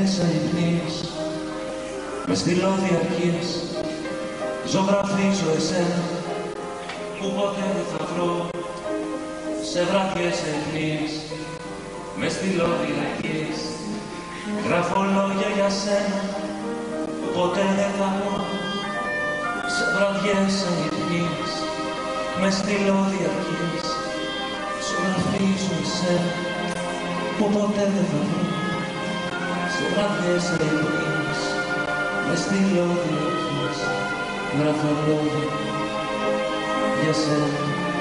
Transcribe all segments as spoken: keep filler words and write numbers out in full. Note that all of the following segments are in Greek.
βραδιές αϊπνείς, μες στυλόδιαρκείς, ζωγραφίζω εσένα που ποτέ δεν θα βρω. Σε βραδιές αϊπνείς, μες στυλόδιαρκείς, γράφω λόγια για σένα που ποτέ δεν θα πω. Σε βραδιές αϊπνείς, μες στυλόδιαρκείς, ζωγραφίζω εσένα που ποτέ δεν θα βρω. Σε βραδιές αϊπνείς, μες στυλόδιαρκείς, γράφω λόγια για σένα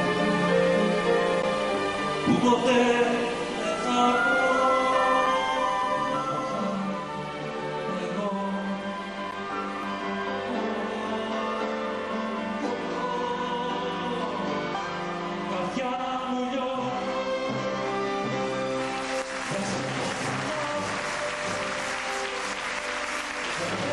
που ποτέ δεν θα πω. Εγώ καρδιά μου λιώνει. Thank you.